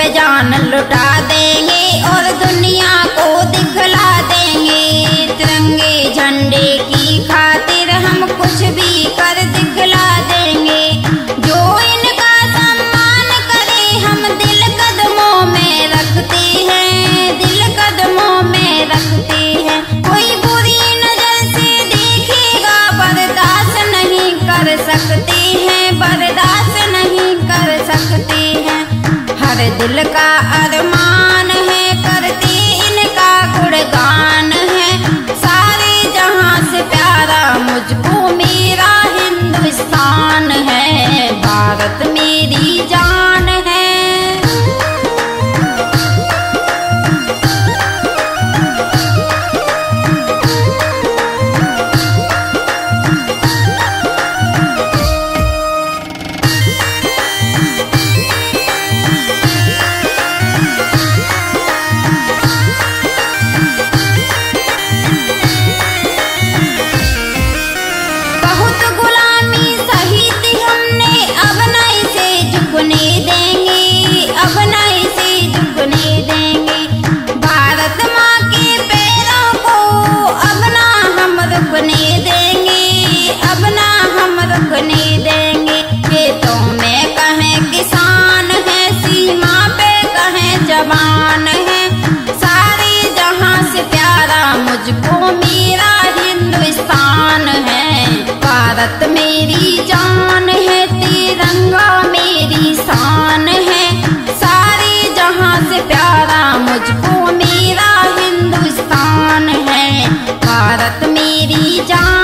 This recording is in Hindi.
जान लुटा देंगे और दुनिया को दिखला देंगे। तिरंगे झंडे की खातिर हम कुछ भी कर दिखला देंगे। जो इनका सम्मान करे हम दिल कदमों में रखते हैं, दिल कदमों में रखते हैं। कोई बुरी नजर से देखेगा बर्दाश्त नहीं कर सकते हैं, बर्दाश्त नहीं कर सकते हैं। हर दिल का अरमान है करते इनका गुणगान है। सारे जहां से प्यारा मुझको मेरा हिंदुस्तान है, भारत मेरी जान है। जवान है सारे जहां से प्यारा मुझको मेरा हिंदुस्तान है, भारत मेरी जान है, तिरंगा मेरी शान है। सारे जहां से प्यारा मुझको मेरा हिंदुस्तान है, भारत मेरी जान।